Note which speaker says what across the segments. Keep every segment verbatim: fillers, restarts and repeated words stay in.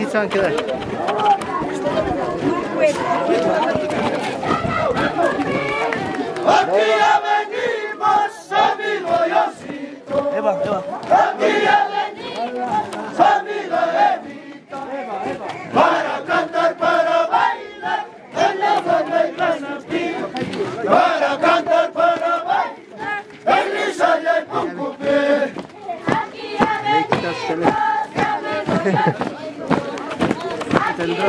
Speaker 1: se van a quedar.
Speaker 2: Aquí ya venimos, amigo Diosito.
Speaker 1: Eva, Eva.
Speaker 2: Aquí ya venimos, amigo Evita. Para cantar, para bailar, en la banda y canapín. Para cantar, para bailar, en Lisa y el Pucupé. Aquí ya venimos, amigo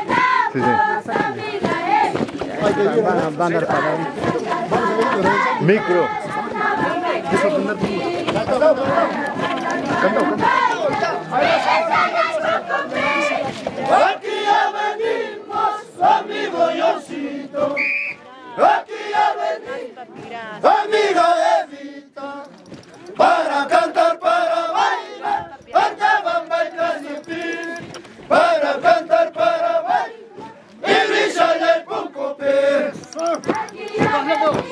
Speaker 1: Van a, van a dar para ahí.
Speaker 3: Micro.
Speaker 2: Aquí ya venimos, amigo Diosito. Aquí ya venimos, amigo Evita. Para cantar, para bailar, para bamba y casipín. Para cantar, para bailar, y Lisa y el Pucupé. Aquí ya venimos,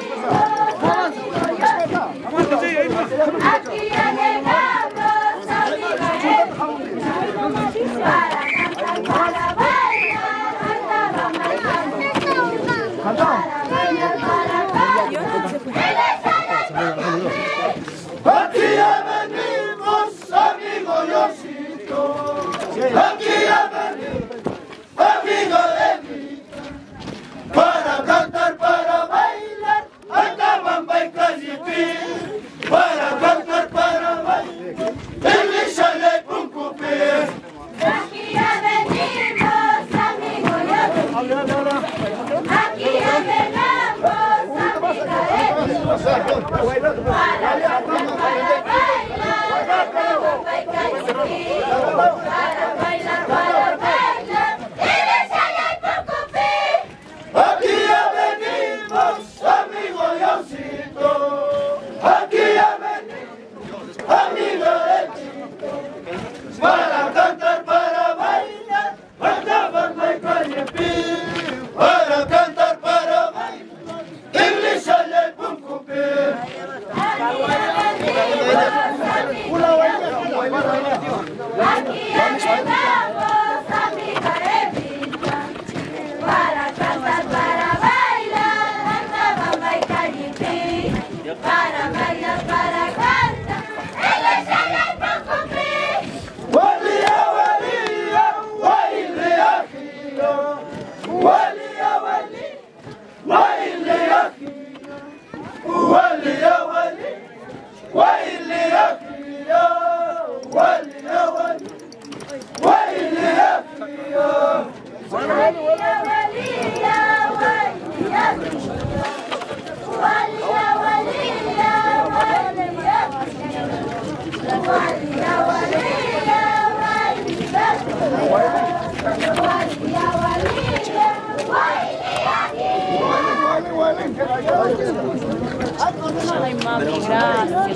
Speaker 2: aquí ya llegamos, amigo Evita. Para cantar, para bailar, para bamba y casipín. Para bailar, para bailar. Aquí ya venimos, amigo Diosito. Aquí ya venimos, amigo Evita. Para cantar, para bailar, anda bamba y casipín. Para cantar, para bailar, en Lisa y el Pucupé. Aquí ya venimos, amigo Diosito. Aquí ya llegamos, amigo Evita. Para cantar, para bailar, anda bamba y casipín. Para bailar, para bailar, y Lisa y el Pucupé. Aquí ya venimos, amigo Diosito. Aquí ya venimos, amigo Evita. Para cantar, para bailar, para bamba y casipín. Para cantar, para bailar, en Lisa y el Pucupé. Aquí ya venimos, amigo Diosito. Aquí ya llegamos, amigo Evita. Para cantar, para bailar, anda bamba y casipín. Para bailar, para cantar, en Lisa y el Pucupé. Walia, walia, walia, giro. Walia, walia, walia, giro. Walia, walia, walia, giro. Walia, walia, walia, giro. Walia, walia, walia, giro. Walia, walia, walia, giro. Walia, walia, walia, giro. Walia,
Speaker 4: Ay, mami, gracias.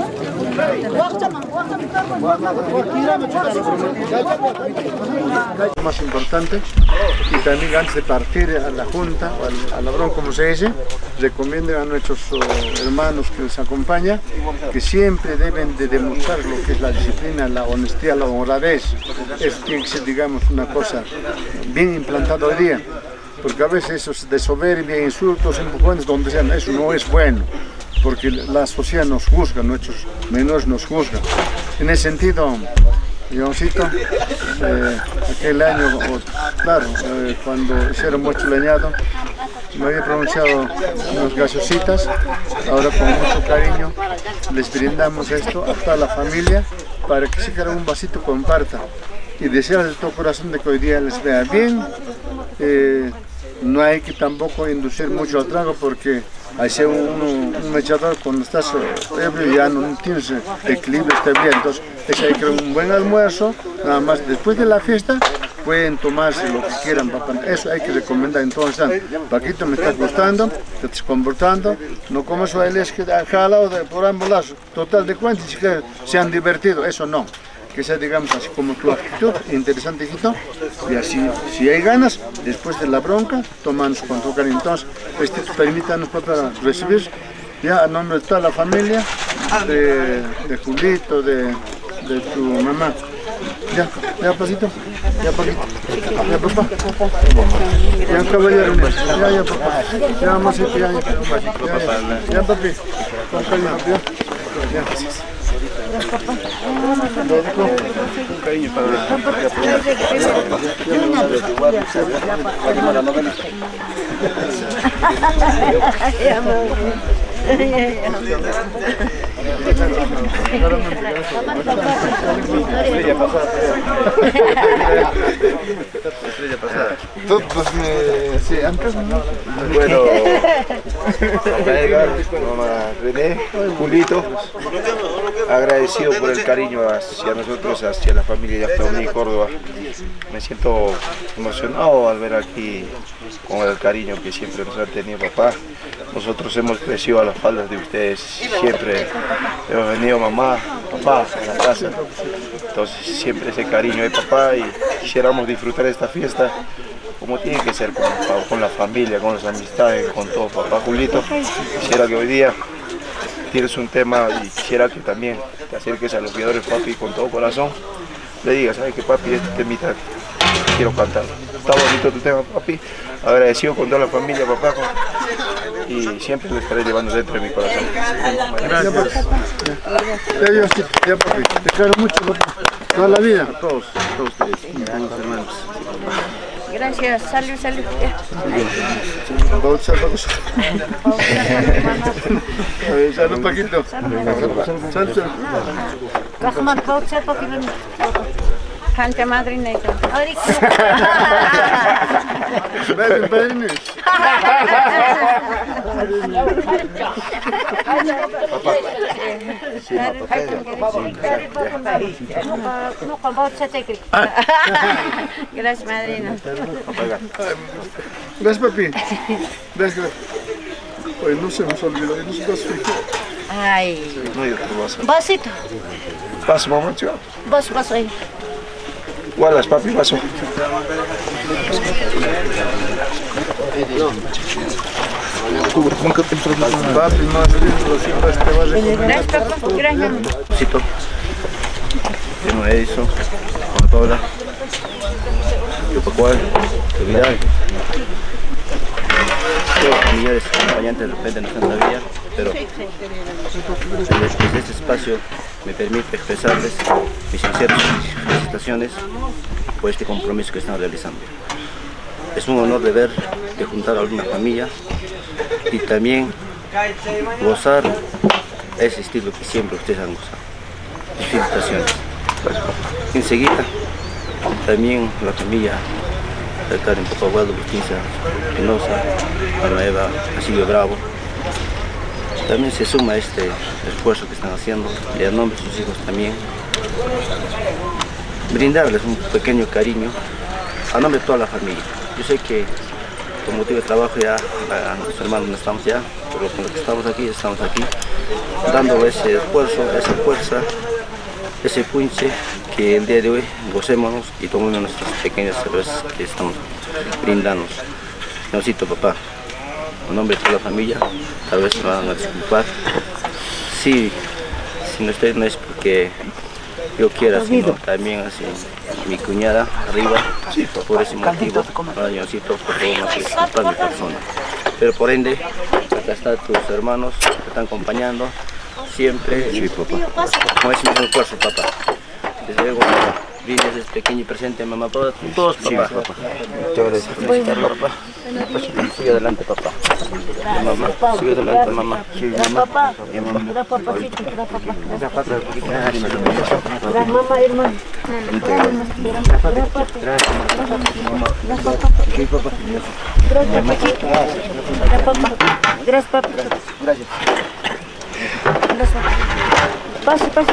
Speaker 3: Lo más importante, y también antes de partir a la junta o al, a la broma, como se dice, recomiendo a nuestros oh, hermanos que les acompañan que siempre deben de demostrar lo que es la disciplina, la honestidad, la honradez. Eso tiene que ser, digamos, una cosa bien implantada hoy día, porque a veces esos de soberbia, insultos, empujones, donde sean, eso no es bueno, porque la sociedad nos juzga, nuestros menores nos juzgan. En ese sentido, Leoncito, eh, aquel año, claro, eh, cuando hicieron mucho leñado, me había pronunciado unas gaseositas. Ahora con mucho cariño les brindamos esto a toda la familia para que si quieren un vasito compartan y desear de todo corazón de que hoy día les vea bien. Eh, no hay que tampoco inducir mucho al trago, porque hay ser un, un mechador cuando estás ebrio ya no tienes equilibrio, está bien. Entonces es hay que un buen almuerzo, nada más después de la fiesta pueden tomarse lo que quieran, papá. Eso hay que recomendar. Entonces, Paquito, me está gustando, te estás comportando, no como eso es que ha jalado de por ambos lados, total de cuentas, que se han divertido, eso no. Que sea, digamos, así como tu actitud, interesante, hijito, y así, si hay ganas, después de la bronca, tomamos con tu cariño. Entonces, este, permítanos para recibir, ya a nombre de toda la familia, de, de Julito, de, de tu mamá, Ya, ya, pasito. Ya, papito. Ya, papá. Ya, caballero. Ya, ya, papá. Ya, masito, ya, ya. Ya, ya, ya, papi. Con cariño, papi. Ya.
Speaker 5: Un cariño para estrella pasada.
Speaker 3: Todos me... Sí, antes no.
Speaker 5: Bueno, mamá Edgar, mamá René, Julito, agradecido por el cariño hacia nosotros, hacia la familia de Yactaoní, Córdoba. Me siento emocionado al ver aquí con el cariño que siempre nos ha tenido papá. Nosotros hemos crecido a las faldas de ustedes, siempre hemos venido mamá, papá a la casa. Entonces siempre ese cariño de papá y quisiéramos disfrutar esta fiesta como tiene que ser, con, con la familia, con las amistades, con todo. Papá Julito, quisiera que hoy día tienes un tema y quisiera que también te acerques a los guiadores, papi, con todo corazón. Le digas, ¿sabes qué, papi? Este temita quiero cantar. Está bonito tu tema, papi. Agradecido con toda la familia, papá. Y siempre lo estaré llevando dentro de mi corazón.
Speaker 3: Gracias. Ya, ya, sí, ya, papi. Te quiero mucho, papá. Toda la vida.
Speaker 5: A todos, a todos ustedes, mis hermanos.
Speaker 4: Gracias, salud, salud.
Speaker 3: Vamos a vamos. Salud, Paquito. Salud, salud.
Speaker 4: Kahman kau siapa film? Hanta madrina itu.
Speaker 3: Ven, ven.
Speaker 5: Papá. Sí,
Speaker 4: Gracias, madrina.
Speaker 3: Gracias, papi. Gracias. Oye, no se nos olvidó, no se nos olvidó.
Speaker 4: Ay.
Speaker 5: No hay otro vaso.
Speaker 4: Vasito.
Speaker 5: Vaso, mamá, chico.
Speaker 4: Vas, vas ahí.
Speaker 5: Wallace, papi, vaso.
Speaker 3: Papi, más lindo, siempre te vas a comer.
Speaker 4: Gracias, papá. Gracias.
Speaker 5: Cito. Tengo a Edison, Juan Paula, yo Pacual, Vidal. Todos los familiares acompañantes de repente no están todavía, pero desde este espacio me permite expresarles mis sinceras felicitaciones por este compromiso que están realizando. Es un honor de ver, de juntar a una familia y también gozar ese estilo que siempre ustedes han gozado. Felicitaciones. Enseguida, también la familia de Karen, Papá Waldo, Bustinza, Pinoza, Ana Eva, Asilio Bravo, también se suma a este esfuerzo que están haciendo y a nombre de sus hijos también brindarles un pequeño cariño a nombre de toda la familia. Yo sé que por motivo de trabajo ya a nuestros hermanos no estamos ya, pero con los que estamos aquí, estamos aquí dando ese esfuerzo, esa fuerza, ese punche que el día de hoy gocémonos y tomemos nuestras pequeñas cervezas que estamos brindando. Señorcito, papá, en nombre de toda la familia, tal vez me van a disculpar. Sí, si no estoy no es porque yo quiera, sino también así mi cuñada arriba, sí, por ese motivo, señorcito, por favor no se disculpar mi persona. Pero por ende, acá están tus hermanos que te están acompañando. Siempre, sí, papá, con ese mismo esfuerzo, papá. Desde luego, brindes este pequeño presente, mamá, para todos, papá. Sí, papá. Muchas gracias por felicitarlo, papá. Sigue adelante, papá. Mamá, sigue adelante, mamá. Sí, mamá. Papá, mira, papacito, mira, papá. Mira, papá, mira, mamá, hermano. Gracias, papá. Sí, papá. Gracias, papacito. Gracias, papá. Gracias, papá. Gracias. Pase, pase.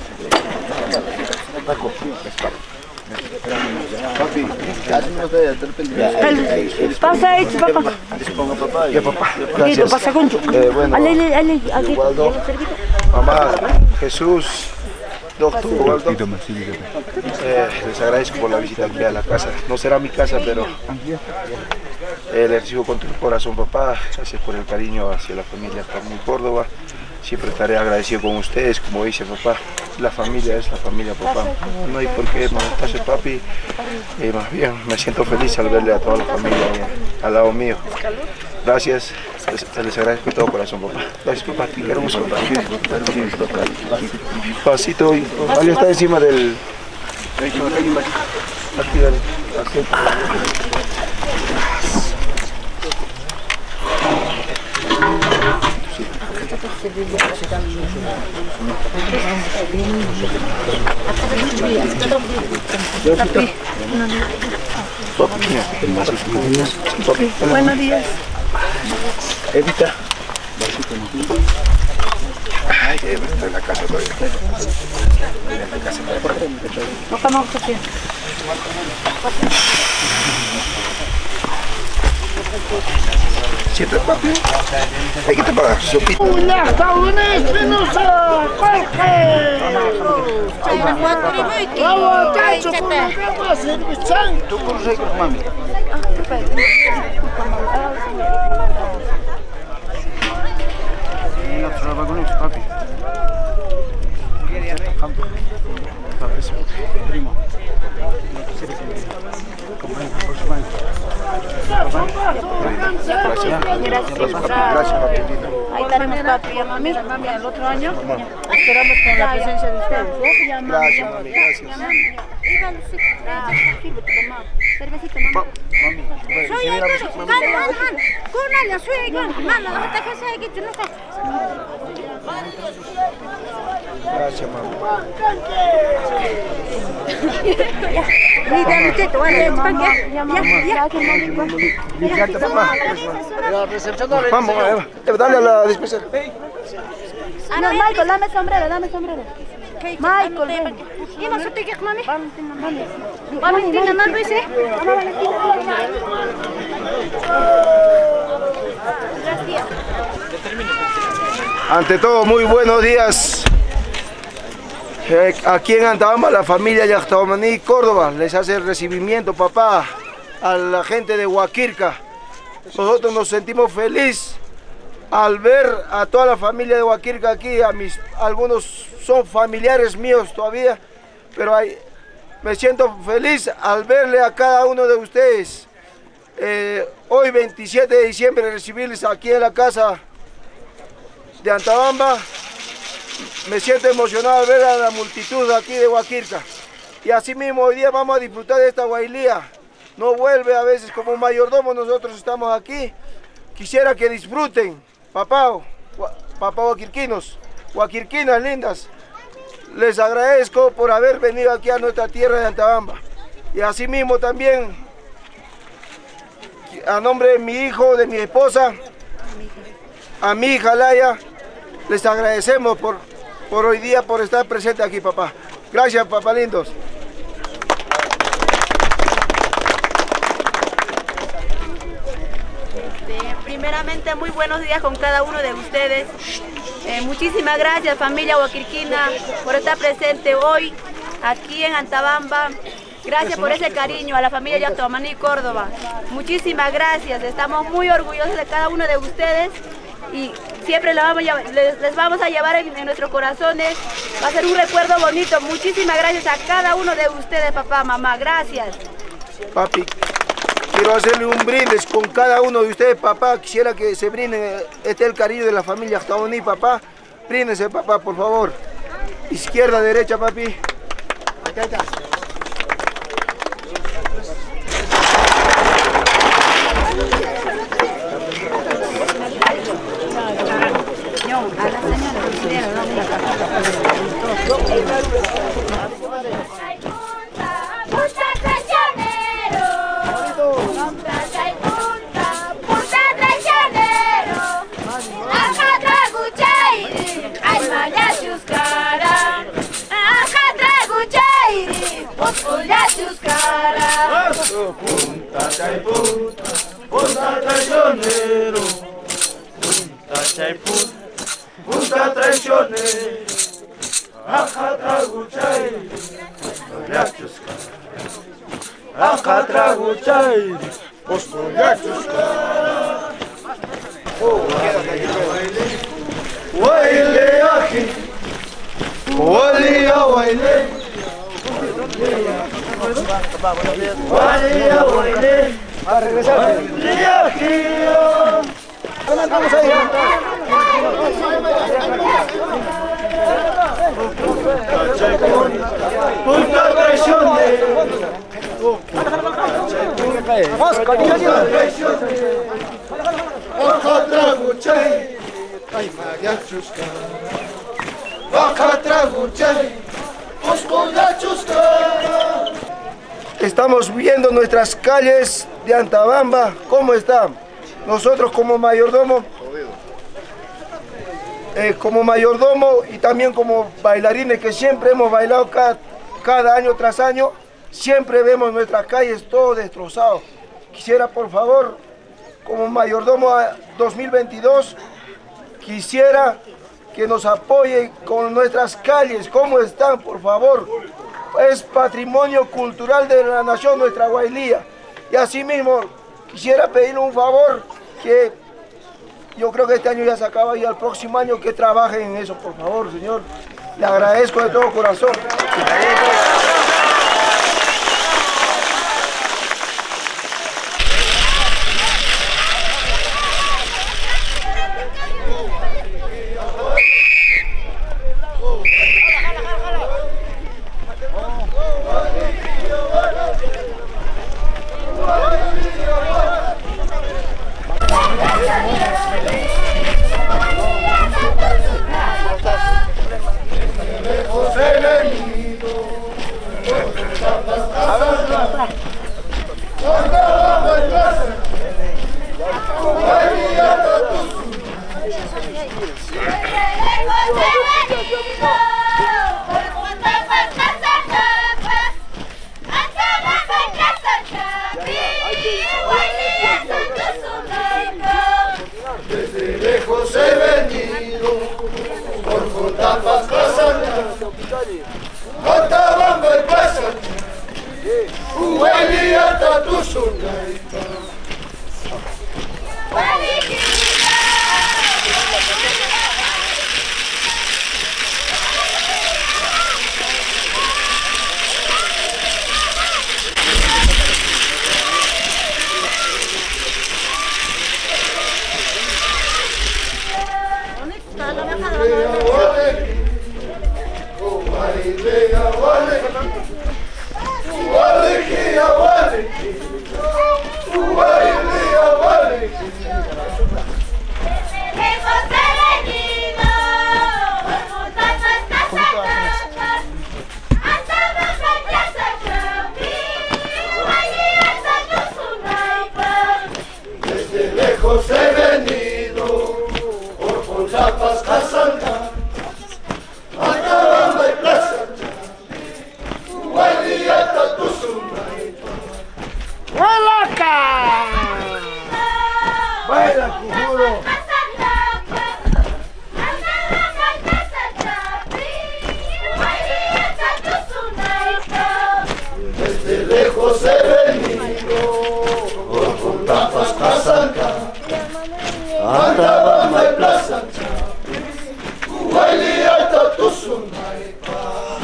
Speaker 5: Pasa ahí, papá. Ya, papá.
Speaker 4: Gracias. Pasa con tu.
Speaker 5: Eh, bueno,
Speaker 4: Ale, ale, ale.
Speaker 5: Waldo, mamá, Jesús, doctor Waldo, eh, les agradezco por la visita aquí a la casa. No será mi casa, pero eh, le recibo con tu corazón, papá. Gracias por el cariño hacia la familia Carmen Córdoba.
Speaker 6: siempre estaré agradecido con ustedes, como dice papá. La familia es la familia, papá. No, no hay por qué molestarse, papi. Eh, más bien, me siento feliz al verle a toda la familia eh, al lado mío. Gracias, les, les agradezco de todo corazón, papá. Gracias, papá, te quiero mucho, papá. Pasito, Ali está encima del... Aquí, dale. Aquí.
Speaker 4: Buenos días.
Speaker 6: Evita. Ay, está en la casa todavía. En la casa todavía.
Speaker 4: No comamos aquí.
Speaker 6: Siempre, papi. Hay que te pagar sopita.
Speaker 3: ¿Tú conoces a mami? No trabaja con los papi. Primo.
Speaker 4: Gracias, papi. Ahí estaremos, papi, a mami, mami, el otro año. Esperamos con la presencia de ustedes.
Speaker 6: Gracias, mami, gracias.
Speaker 4: Cervecita, mamá. Soy el man, man, man. Con años, soy el man. Man, no te dejes ahí que tú no estás.
Speaker 6: Gracias, mamá.
Speaker 4: Mira, muchacho, vale, ya, ya, ya.
Speaker 6: Vamos, dale a la dispensaria.
Speaker 4: No, Michael, dame sombrero, dame sombrero. Michael, ven. ¿Y no se te quejas, mami? Valentina, ¿no lo hice?
Speaker 6: Ante todo, muy buenos días. Eh, aquí en Antabamba, la familia Yachtaomaní Córdoba les hace el recibimiento, papá, a la gente de Huaquirca. Nosotros nos sentimos felices al ver a toda la familia de Huaquirca aquí. A mis, algunos son familiares míos todavía, pero hay, me siento feliz al verle a cada uno de ustedes. Eh, hoy, veintisiete de diciembre, recibirles aquí en la casa de Antabamba. Me siento emocionado al ver a la multitud aquí de Huaquirca. Y así mismo hoy día vamos a disfrutar de esta huailía. No vuelve a veces como mayordomo, nosotros estamos aquí. Quisiera que disfruten, papá, papá huaquirquinos, huaquirquinas lindas. Les agradezco por haber venido aquí a nuestra tierra de Antabamba. Y así mismo también, a nombre de mi hijo, de mi esposa, a mi hija Laya, les agradecemos por, por hoy día, por estar presente aquí, papá. Gracias, papá lindos.
Speaker 7: Primeramente, muy buenos días con cada uno de ustedes. Eh, muchísimas gracias, familia huaquirquina, por estar presente hoy aquí en Antabamba. Gracias por ese cariño a la familia Yachtaomaní Córdoba. Muchísimas gracias. Estamos muy orgullosos de cada uno de ustedes y siempre les vamos a, les, les vamos a llevar en, en nuestros corazones. Va a ser un recuerdo bonito. Muchísimas gracias a cada uno de ustedes, papá, mamá. Gracias.
Speaker 6: Papi, quiero hacerle un brindis con cada uno de ustedes, papá. Quisiera que se brinden, este es el cariño de la familia Yachtaomaní, papá. Bríndense, papá, por favor. Izquierda, derecha, papi. Acá está.
Speaker 2: Punta chay punta, punta traicionero, punta chay punta, punta traicionero, aja traguchay, postoliachuscara, aja traguchay, postoliachuscara. Oh, baile,
Speaker 6: Walía, Wailé. Walía, Wailé.
Speaker 1: A regresar. Vamos ahí.
Speaker 6: Punta presión de Estamos viendo nuestras calles de Antabamba, ¿cómo están? Nosotros como mayordomo, eh, como mayordomo y también como bailarines que siempre hemos bailado cada, cada año tras año, siempre vemos nuestras calles todo destrozado. Quisiera por favor, como mayordomo dos mil veintidós, quisiera que nos apoyen con nuestras calles, ¿cómo están? Por favor, es patrimonio cultural de la nación nuestra Guailía. Y asimismo, quisiera pedirle un favor, que yo creo que este año ya se acaba y al próximo año que trabajen en eso, por favor, señor. Le agradezco de todo corazón.
Speaker 2: Desde lejos he venido, por Jotapas pasando, Antabamba y Plaza, Guailía Tatusunaipa. Desde lejos he venido, por Jotapas Casanda, Antabamba y Plaza, Guailía Tatusunaipa.
Speaker 6: ¡Huelaca! ¡Baila, Cujuro!
Speaker 2: Desde lejos he venido, por Jotapas Casanda, Antabamba y Plaza, Guailía Tatusunaipa.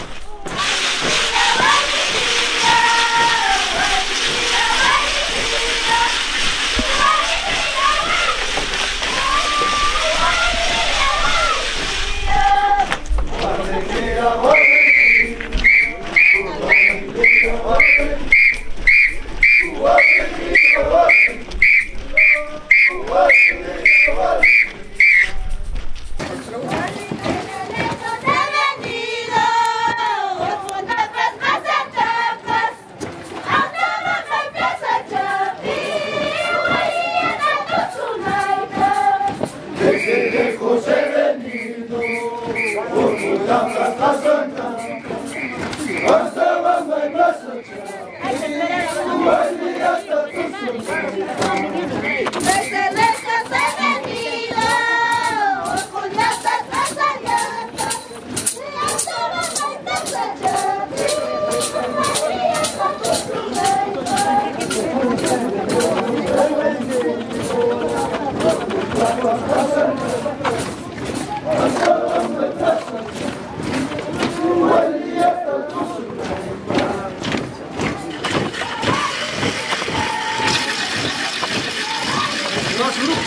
Speaker 2: Desde lejos he venido, por Jotapas Casanda, Antabamba y Plaza, Guailía Tatusunaipa.
Speaker 4: Desde lejos he venido, por Jotapas Casanda, Antabamba y Plaza, Guailía Tatusunaipa.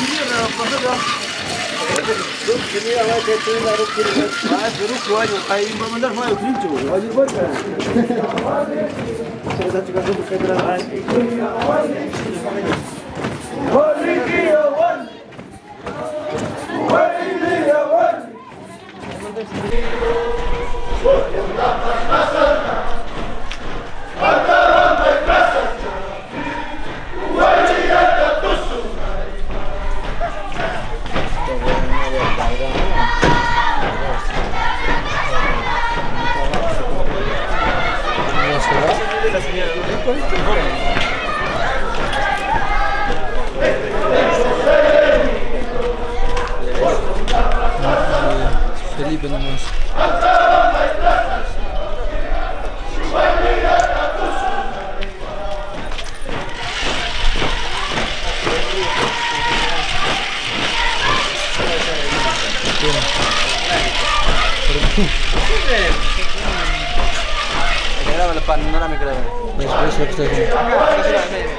Speaker 8: Felipe nomás.
Speaker 5: Graba la panorámica.
Speaker 8: Después lo que está haciendo.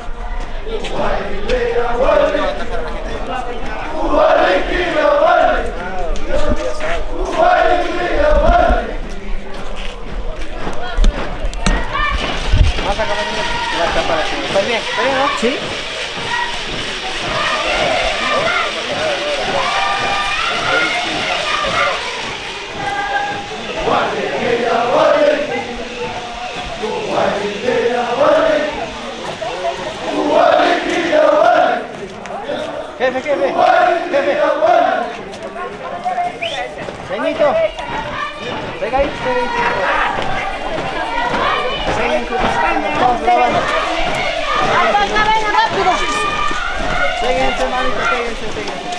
Speaker 5: ¿Estás bien? ¿Está bien, no? Sí. Jefe, jefe, jefe. Benito. Venga ahí, estamos grabando.
Speaker 4: ¡Venga, rápido!
Speaker 5: Péguense, manito, péguense, péguense.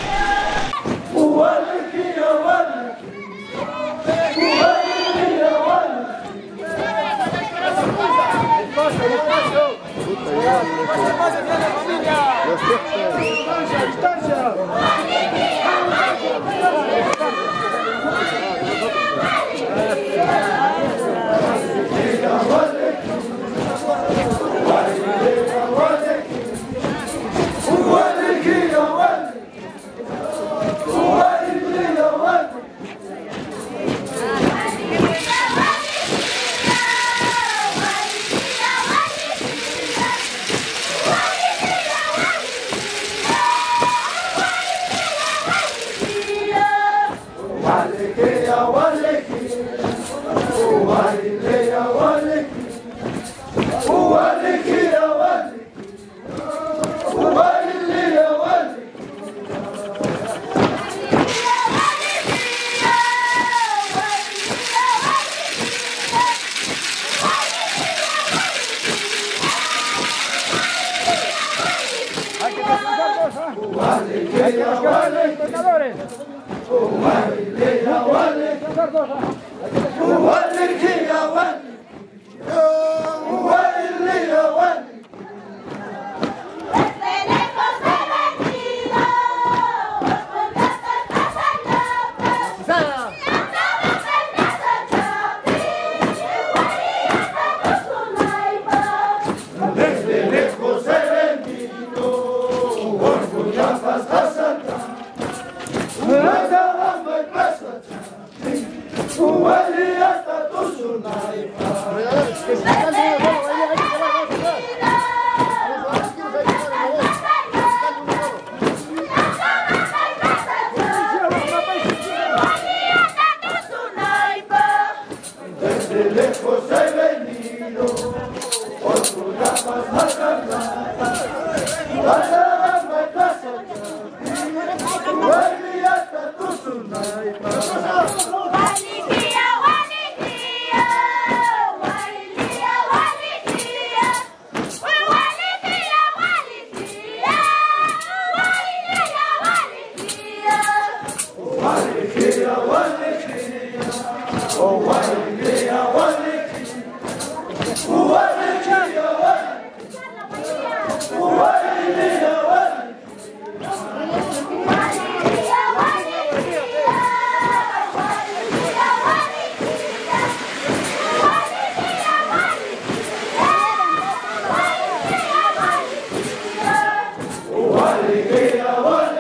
Speaker 2: Alegría,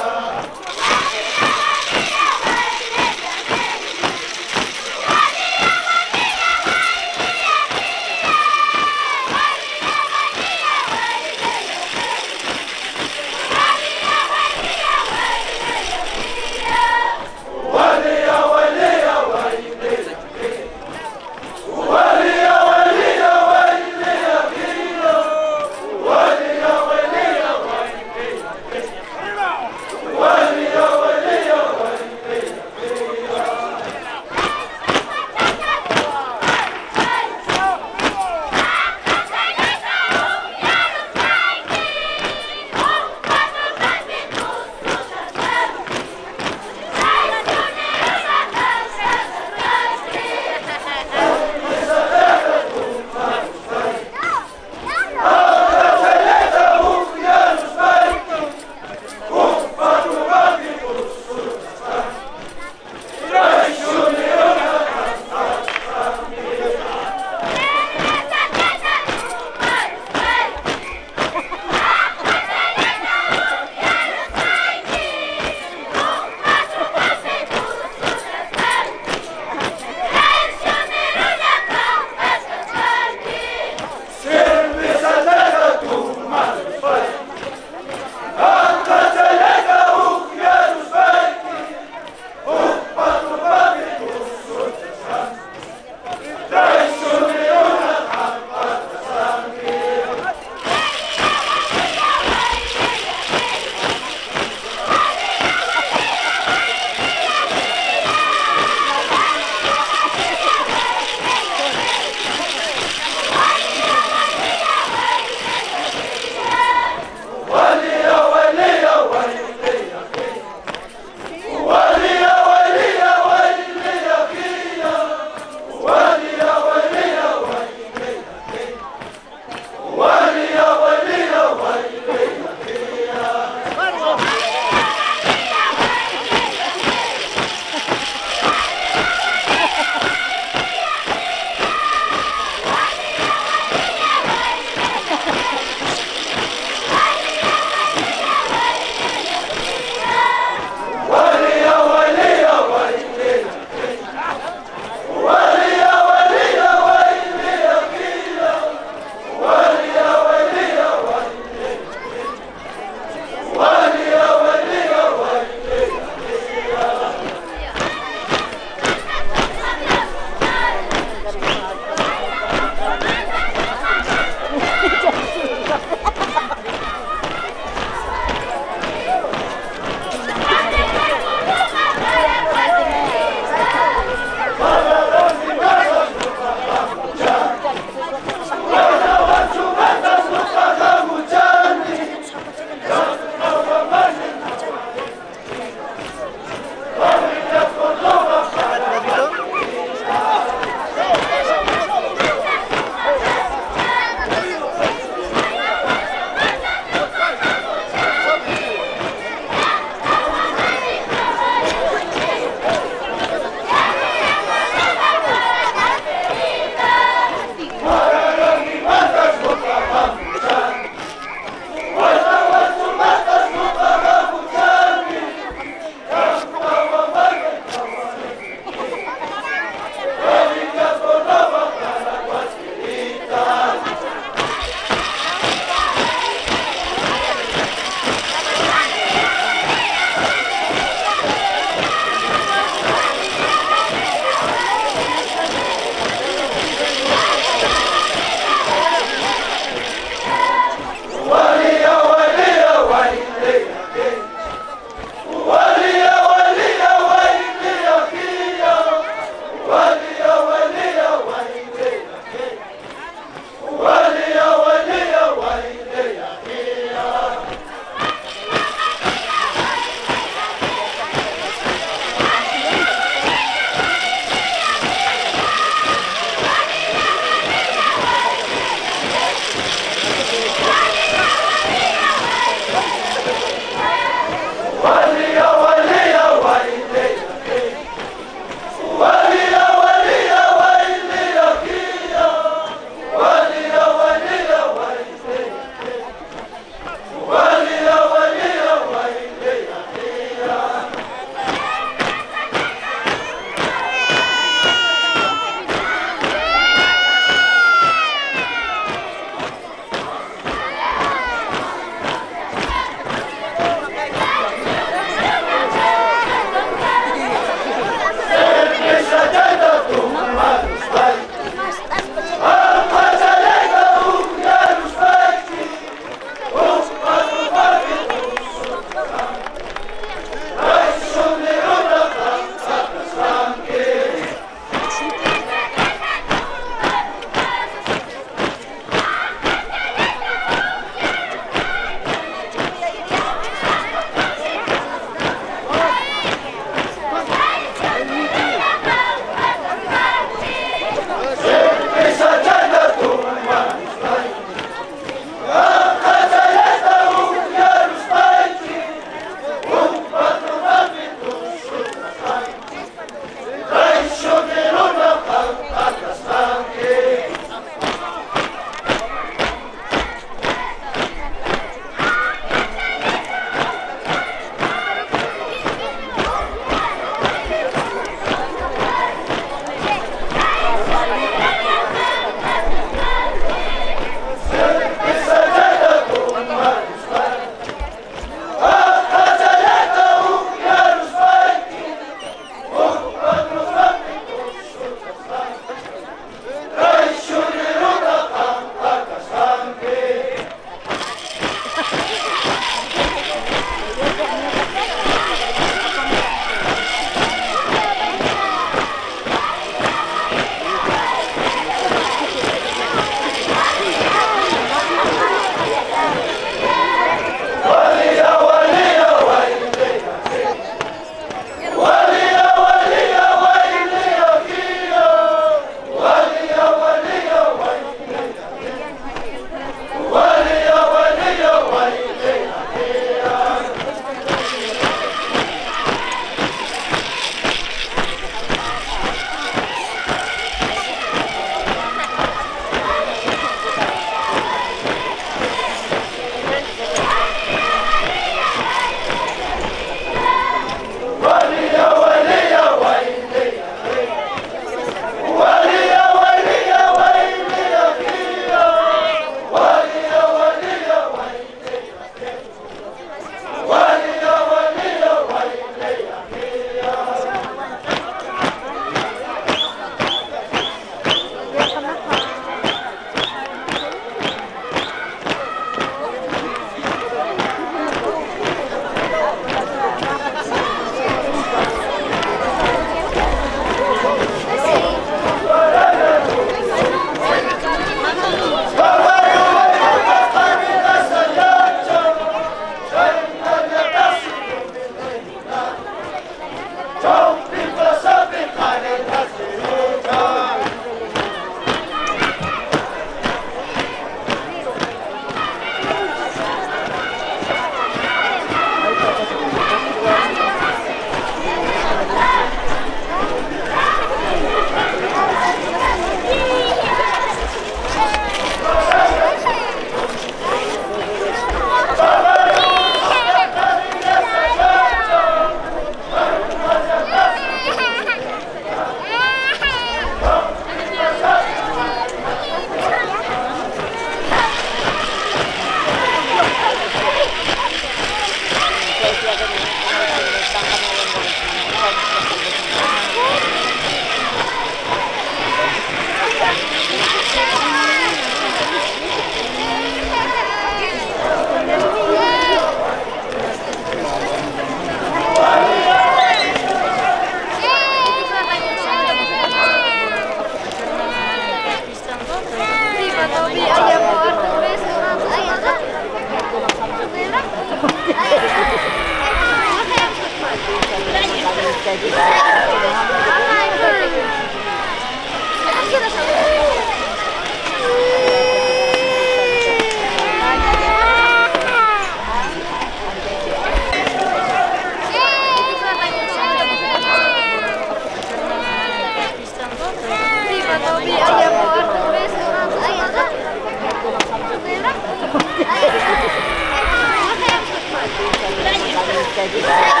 Speaker 2: Gracias.